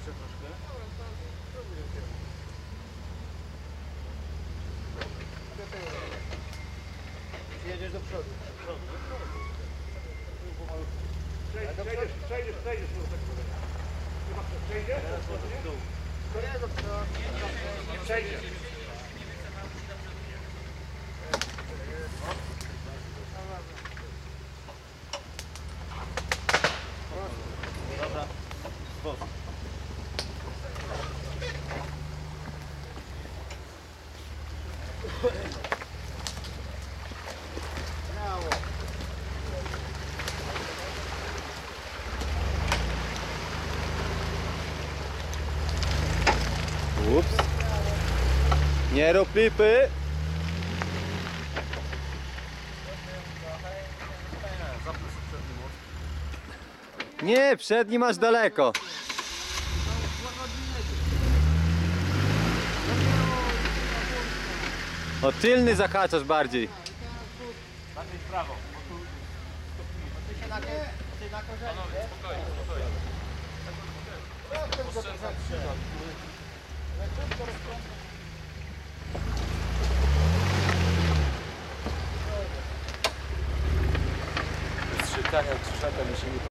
jeszcze troszkę. Jedziesz do przodu. Przejdziesz, chyba przejdziesz? Teraz może w dół. Przejdziesz. Dobra. Z wozu. Ups. Nie rób lipy. Nie, przedni masz daleko. O, tylny zahaczasz bardziej. Bardziej w prawo. Panowie, spokojnie, spokojnie. Oszczędzam przykład. Strzykania, mi się nie